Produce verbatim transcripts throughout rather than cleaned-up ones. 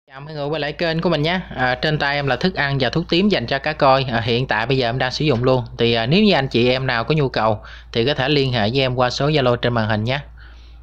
Chào mọi người quay lại kênh của mình nhé. À, trên tay em là thức ăn và thuốc tím dành cho cá coi. À, hiện tại bây giờ em đang sử dụng luôn. Thì à, nếu như anh chị em nào có nhu cầu thì có thể liên hệ với em qua số Zalo trên màn hình nhé.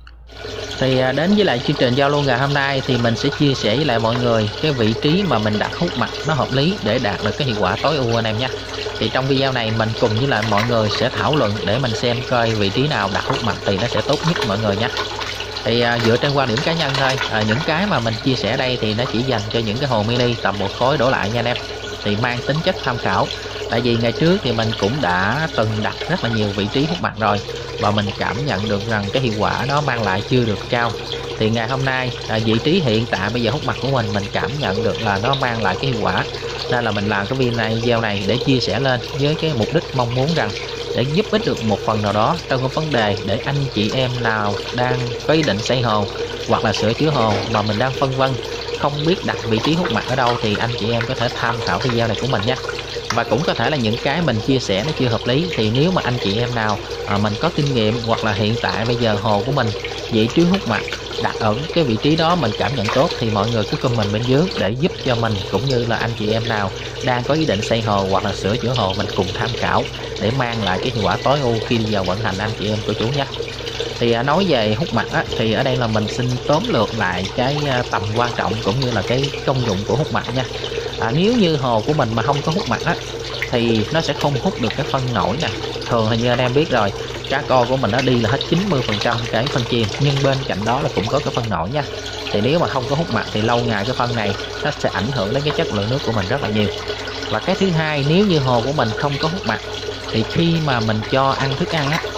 Thì à, đến với lại chương trình giao lưu ngày hôm nay thì mình sẽ chia sẻ với lại mọi người cái vị trí mà mình đặt hút mặt nó hợp lý để đạt được cái hiệu quả tối ưu anh em nhé. Thì trong video này mình cùng với lại mọi người sẽ thảo luận để mình xem coi vị trí nào đặt hút mặt thì nó sẽ tốt nhất mọi người nhé. Thì à, dựa trên quan điểm cá nhân thôi, à, những cái mà mình chia sẻ đây thì nó chỉ dành cho những cái hồ mini tầm một khối đổ lại nha anh em, thì mang tính chất tham khảo. Tại vì ngày trước thì mình cũng đã từng đặt rất là nhiều vị trí hút mặt rồi và mình cảm nhận được rằng cái hiệu quả nó mang lại chưa được cao. Thì ngày hôm nay à, vị trí hiện tại bây giờ hút mặt của mình mình cảm nhận được là nó mang lại cái hiệu quả, nên là mình làm cái video này để chia sẻ lên với cái mục đích mong muốn rằng để giúp ích được một phần nào đó trong cái vấn đề để anh chị em nào đang có ý định xây hồ hoặc là sửa chữa hồ mà mình đang phân vân không biết đặt vị trí hút mặt ở đâu, thì anh chị em có thể tham khảo video này của mình nha. Và cũng có thể là những cái mình chia sẻ nó chưa hợp lý, thì nếu mà anh chị em nào à, mình có kinh nghiệm hoặc là hiện tại bây giờ hồ của mình vị trí hút mặt đặt ở cái vị trí đó mình cảm nhận tốt thì mọi người cứ comment bên dưới để giúp cho mình cũng như là anh chị em nào đang có ý định xây hồ hoặc là sửa chữa hồ mình cùng tham khảo để mang lại cái hiệu quả tối ưu khi đi vào vận hành anh chị em cô chú nhé. Thì à, nói về hút mặt á, thì ở đây là mình xin tóm lược lại cái à, tầm quan trọng cũng như là cái công dụng của hút mặt nha. À, nếu như hồ của mình mà không có hút mặt á thì nó sẽ không hút được cái phân nổi nè. Thường thì như anh em biết rồi, cá co của mình nó đi là hết chín mươi phần trăm cái phân chìm, nhưng bên cạnh đó là cũng có cái phân nổi nha. Thì nếu mà không có hút mặt thì lâu ngày cái phân này nó sẽ ảnh hưởng đến cái chất lượng nước của mình rất là nhiều. Và cái thứ hai, nếu như hồ của mình không có hút mặt thì khi mà mình cho ăn thức ăn á,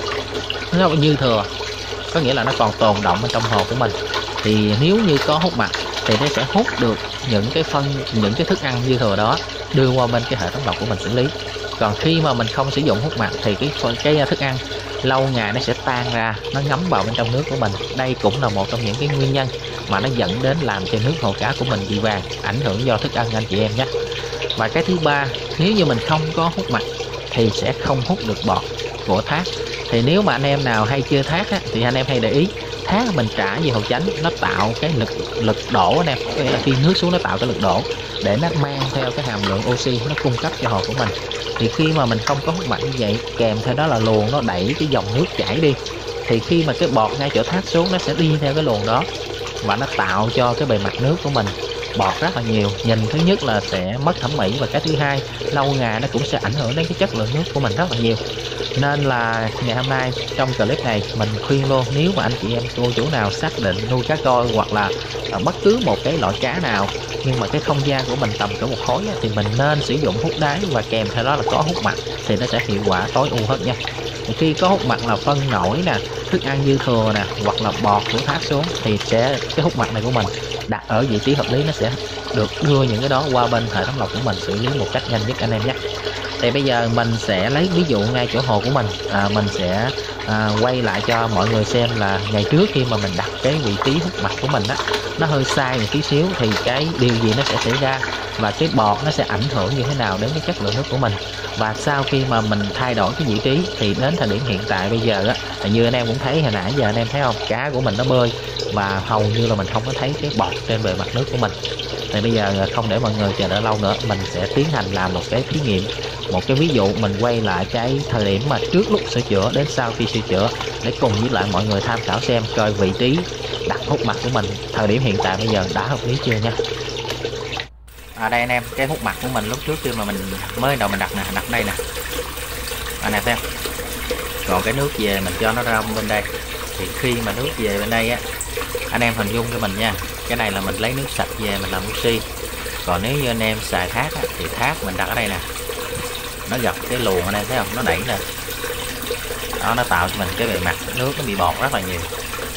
nó như thừa, có nghĩa là nó còn tồn động ở trong hồ của mình, thì nếu như có hút mặt thì nó sẽ hút được những cái phân, những cái thức ăn dư thừa đó đưa qua bên cái hệ thống lọc của mình xử lý. Còn khi mà mình không sử dụng hút mặt thì cái cái thức ăn lâu ngày nó sẽ tan ra, nó ngấm vào bên trong nước của mình. Đây cũng là một trong những cái nguyên nhân mà nó dẫn đến làm cho nước hồ cá của mình bị vàng, ảnh hưởng do thức ăn anh chị em nhé. Và cái thứ ba, nếu như mình không có hút mặt thì sẽ không hút được bọt của thác. Thì nếu mà anh em nào hay chơi thác á, thì anh em hay để ý thác mình trả về hồ chánh nó tạo cái lực lực đổ anh em, có nghĩa là khi nước xuống nó tạo cái lực đổ để nó mang theo cái hàm lượng oxy nó cung cấp cho hồ của mình. Thì khi mà mình không có hút mặt như vậy, kèm theo đó là luồng nó đẩy cái dòng nước chảy đi, thì khi mà cái bọt ngay chỗ thác xuống nó sẽ đi theo cái luồng đó và nó tạo cho cái bề mặt nước của mình bọt rất là nhiều. Nhìn thứ nhất là sẽ mất thẩm mỹ, và cái thứ hai lâu ngày nó cũng sẽ ảnh hưởng đến cái chất lượng nước của mình rất là nhiều. Nên là ngày hôm nay trong clip này mình khuyên luôn, nếu mà anh chị em cô chủ nào xác định nuôi cá coi hoặc là bất cứ một cái loại cá nào nhưng mà cái không gian của mình tầm cỡ một khối á, thì mình nên sử dụng hút đáy và kèm theo đó là có hút mặt thì nó sẽ hiệu quả tối ưu hơn nha. Khi có hút mặt là phân nổi nè, thức ăn dư thừa nè, hoặc là bọt của thác xuống thì sẽ cái hút mặt này của mình đặt ở vị trí hợp lý, nó sẽ được đưa những cái đó qua bên hệ thống lọc của mình xử lý một cách nhanh nhất anh em nhé. Thì bây giờ mình sẽ lấy ví dụ ngay chỗ hồ của mình, à, mình sẽ à, quay lại cho mọi người xem là ngày trước khi mà mình đặt cái vị trí hút mặt của mình á, nó hơi sai một tí xíu thì cái điều gì nó sẽ xảy ra và cái bọt nó sẽ ảnh hưởng như thế nào đến cái chất lượng nước của mình. Và sau khi mà mình thay đổi cái vị trí thì đến thời điểm hiện tại bây giờ á, như anh em cũng thấy hồi nãy giờ anh em thấy không, cá của mình nó bơi và hầu như là mình không có thấy cái bọt trên bề mặt nước của mình. Thì bây giờ không để mọi người chờ đợi lâu nữa, mình sẽ tiến hành làm một cái thí nghiệm, một cái ví dụ. Mình quay lại cái thời điểm mà trước lúc sửa chữa đến sau khi sửa chữa để cùng với lại mọi người tham khảo xem coi vị trí đặt hút mặt của mình thời điểm hiện tại bây giờ đã hợp lý chưa nha. À đây anh em, cái hút mặt của mình lúc trước khi mà mình mới đầu mình đặt nè, đặt đây nè anh em thấy không, còn cái nước về mình cho nó ra bên đây. Thì khi mà nước về bên đây á, anh em hình dung cho mình nha, cái này là mình lấy nước sạch về mình làm oxy. Còn nếu như anh em xài thác á, thì thác mình đặt ở đây nè, nó gặp cái luồng anh em thấy không, nó đẩy lên đó, nó tạo cho mình cái bề mặt nước nó bị bọt rất là nhiều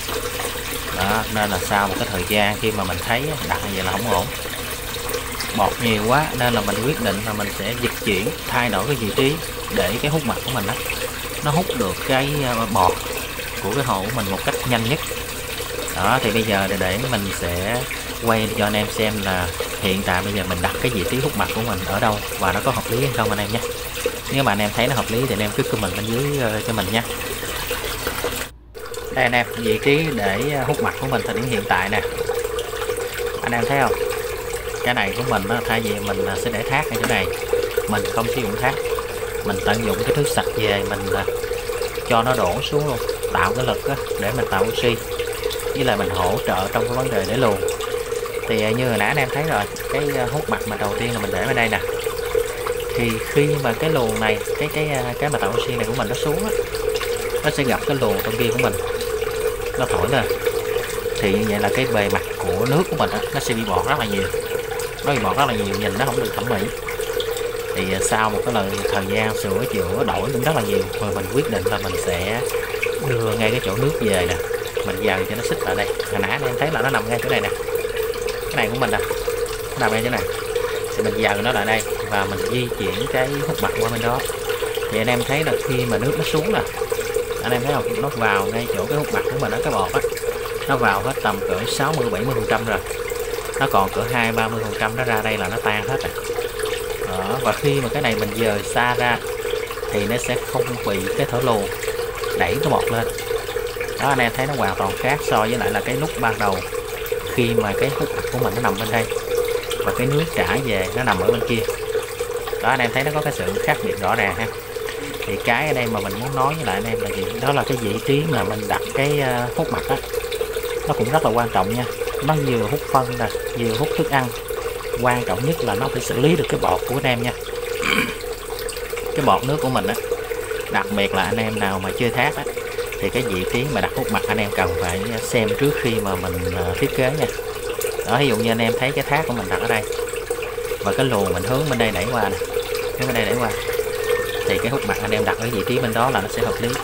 đó. Nên là sau một cái thời gian khi mà mình thấy đặt như vậy là không ổn, bọt nhiều quá, nên là mình quyết định là mình sẽ dịch chuyển thay đổi cái vị trí để cái hút mặt của mình đó nó hút được cái bọt của cái hồ của mình một cách nhanh nhất đó. Thì bây giờ để, để mình sẽ quay cho anh em xem là hiện tại bây giờ mình đặt cái vị trí hút mặt của mình ở đâu và nó có hợp lý hay không anh em nhé. Nếu mà anh em thấy nó hợp lý thì anh em cứ comment bên dưới cho mình nha. Đây anh em, vị trí để hút mặt của mình thời điểm hiện tại nè, anh em thấy không, cái này của mình á, thay vì mình sẽ để thác ở chỗ này, mình không sử dụng thác, mình tận dụng cái nước sạch về mình cho nó đổ xuống luôn, tạo cái lực á, để mình tạo oxy, với lại mình hỗ trợ trong cái vấn đề để luồn. Thì như hồi nãy anh em thấy rồi, cái hút mặt mà đầu tiên là mình để ở đây nè, thì khi mà cái luồng này, cái cái cái mà tạo oxy này của mình nó xuống á, nó sẽ gặp cái luồng trong kia của mình, nó thổi lên, thì như vậy là cái bề mặt của nước của mình á, nó sẽ bị bọt rất là nhiều, nó bị bọt rất là nhiều, nhìn nó không được thẩm mỹ. Thì sau một cái lần thời gian sửa chữa đổi cũng rất là nhiều, rồi mình quyết định là mình sẽ đưa ngay cái chỗ nước về nè, mình dời cho nó xích lại đây. Hồi nãy anh em thấy là nó nằm ngay chỗ này nè, cái này của mình nè, nó nằm ngay chỗ này, thì mình dời nó lại đây và mình di chuyển cái hút mặt qua bên đó. Thì anh em thấy là khi mà nước nó xuống nè, anh em thấy không, nó vào ngay chỗ cái hút mặt của mình đó, cái bọt á, nó vào hết tầm cỡ sáu mươi bảy mươi phần trăm rồi, nó còn cỡ hai ba mươi phần trăm nó ra đây là nó tan hết rồi. Đó, và khi mà cái này mình dời xa ra thì nó sẽ không bị cái thở luồn đẩy cái bọt lên. Đó, anh em thấy nó hoàn toàn khác so với lại là cái lúc ban đầu khi mà cái hút mặt của mình nó nằm bên đây và cái nước trả về nó nằm ở bên kia. Đó, anh em thấy nó có cái sự khác biệt rõ ràng ha. Thì cái ở đây mà mình muốn nói với lại anh em là gì, đó là cái vị trí mà mình đặt cái hút mặt á, nó cũng rất là quan trọng nha. Nó vừa hút phân nè, vừa hút thức ăn, quan trọng nhất là nó phải xử lý được cái bọt của anh em nha. Cái bọt nước của mình á, đặc biệt là anh em nào mà chơi thác á, thì cái vị trí mà đặt hút mặt anh em cần phải xem trước khi mà mình thiết kế nha. Đó, ví dụ như anh em thấy cái thác của mình đặt ở đây và cái luồng mình hướng bên đây đẩy qua nè, hướng bên đây đẩy qua, thì cái hút mặt anh em đặt ở vị trí bên đó là nó sẽ hợp lý.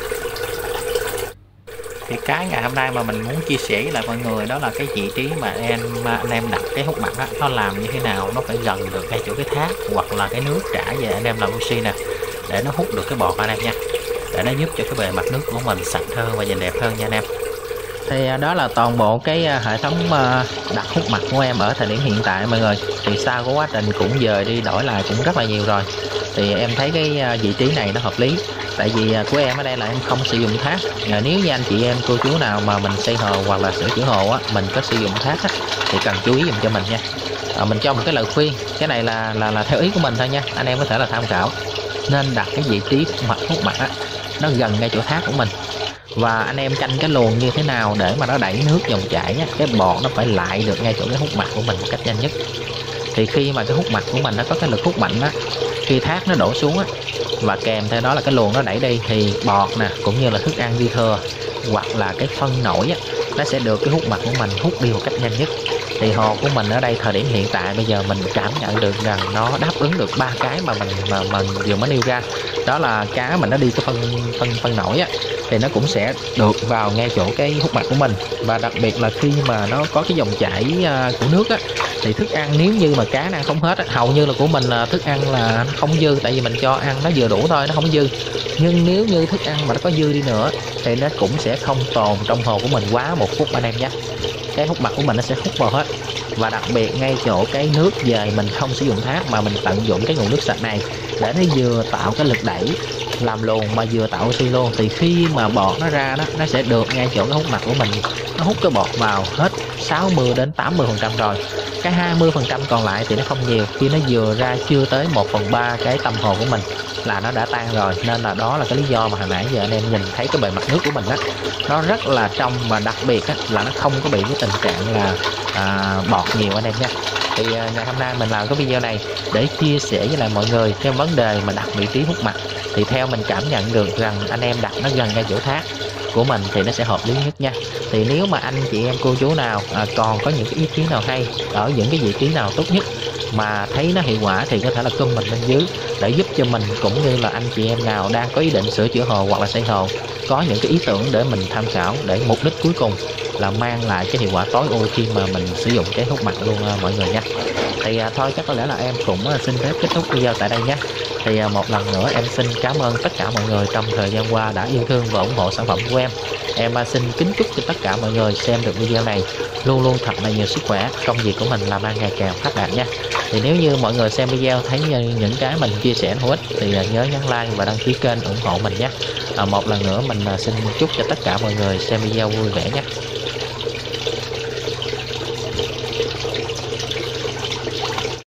Thì cái ngày hôm nay mà mình muốn chia sẻ với lại mọi người đó là cái vị trí mà em anh em đặt cái hút mặt đó, nó làm như thế nào nó phải gần được ngay chỗ cái thác hoặc là cái nước trả về anh em làm oxy nè, để nó hút được cái bọt anh em nha, để nó giúp cho cái bề mặt nước của mình sạch hơn và nhìn đẹp hơn nha anh em. Thì đó là toàn bộ cái hệ thống đặt hút mặt của em ở thời điểm hiện tại mọi người. Thì sau cái quá trình cũng dời đi đổi lại cũng rất là nhiều rồi, thì em thấy cái vị trí này nó hợp lý. Tại vì của em ở đây là em không sử dụng thác. Nếu như anh chị em cô chú nào mà mình xây hồ hoặc là sửa chữa hồ á, mình có sử dụng thác á, thì cần chú ý dùm cho mình nha. À, mình cho một cái lời khuyên, cái này là là là theo ý của mình thôi nha, anh em có thể là tham khảo. Nên đặt cái vị trí mặt hút mặt á, nó gần ngay chỗ thác của mình. Và anh em canh cái luồng như thế nào để mà nó đẩy nước dòng chảy á, cái bọt nó phải lại được ngay chỗ cái hút mặt của mình một cách nhanh nhất. Thì khi mà cái hút mặt của mình nó có cái lực hút mạnh á, khi thác nó đổ xuống á, và kèm theo đó là cái luồng nó đẩy đi, thì bọt nè cũng như là thức ăn dư thừa hoặc là cái phân nổi á, nó sẽ được cái hút mặt của mình hút đi một cách nhanh nhất. Thì hồ của mình ở đây thời điểm hiện tại bây giờ mình cảm nhận được rằng nó đáp ứng được ba cái mà mình mà mình vừa mới nêu ra. Đó là cá mình nó đi cái phân phân phân nổi á, thì nó cũng sẽ được vào ngay chỗ cái hút mặt của mình. Và đặc biệt là khi mà nó có cái dòng chảy của nước á, thì thức ăn nếu như mà cá nó ăn không hết á, hầu như là của mình là thức ăn là nó không dư, tại vì mình cho ăn nó vừa đủ thôi, nó không dư. Nhưng nếu như thức ăn mà nó có dư đi nữa thì nó cũng sẽ không tồn trong hồ của mình quá một phút anh em nhé. Cái hút mặt của mình nó sẽ hút vào hết. Và đặc biệt ngay chỗ cái nước về mình không sử dụng thác mà mình tận dụng cái nguồn nước sạch này để nó vừa tạo cái lực đẩy làm luồn mà vừa tạo oxy luôn. Thì khi mà bọt nó ra đó, nó sẽ được ngay chỗ cái hút mặt của mình, nó hút cái bọt vào hết sáu mươi đến tám mươi phần trăm rồi. Cái hai mươi phần trăm còn lại thì nó không nhiều, khi nó vừa ra chưa tới một phần ba cái tâm hồ của mình là nó đã tan rồi. Nên là đó là cái lý do mà hồi nãy giờ anh em nhìn thấy cái bề mặt nước của mình á, nó rất là trong, và đặc biệt á, là nó không có bị cái tình trạng là à, bọt nhiều anh em nha. Thì à, ngày hôm nay mình làm cái video này để chia sẻ với lại mọi người cái vấn đề mà đặt vị trí hút mặt. Thì theo mình cảm nhận được rằng anh em đặt nó gần ngay chỗ thác của mình thì nó sẽ hợp lý nhất nha. Thì nếu mà anh chị em cô chú nào à, còn có những cái ý kiến nào hay ở những cái vị trí nào tốt nhất mà thấy nó hiệu quả thì có thể là comment bên dưới để giúp cho mình, cũng như là anh chị em nào đang có ý định sửa chữa hồ hoặc là xây hồ có những cái ý tưởng để mình tham khảo, để mục đích cuối cùng là mang lại cái hiệu quả tối ưu khi mà mình sử dụng cái hút mặt luôn à, mọi người nha. Thì à, thôi chắc có lẽ là em cũng à, xin phép kết thúc video tại đây nhé. Thì à, một lần nữa em xin cảm ơn tất cả mọi người trong thời gian qua đã yêu thương và ủng hộ sản phẩm của em. Em à, xin kính chúc cho tất cả mọi người xem được video này luôn luôn thật là nhiều sức khỏe, công việc của mình làm ăn ngày càng phát đạt nha. Thì nếu như mọi người xem video thấy những cái mình chia sẻ hữu ích thì à, nhớ nhấn like và đăng ký kênh ủng hộ mình nhé. À, một lần nữa mình à, xin chúc cho tất cả mọi người xem video vui vẻ nhé.